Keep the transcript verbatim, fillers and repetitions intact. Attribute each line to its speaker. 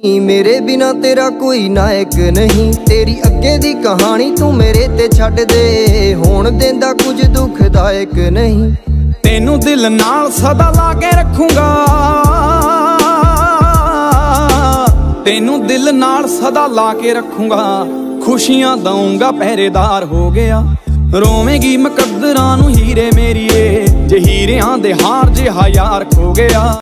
Speaker 1: मेरे बिना तेरा कोई नायक नहीं, तेरी अगे दी कहानी तू मेरे ते छड्ड दे, होण देंदा कुछ दुखदायक नहीं।
Speaker 2: तेनू दिल नाल सदा ला के रखूंगा, तेनू दिल नाल सदा ला के रखूंगा, खुशियां दूंगा पहरेदार हो गया। रोवेगी मुकद्दरां नूं हीरे मेरीए, जे हीरियां दे हार जिहा यार खो गया।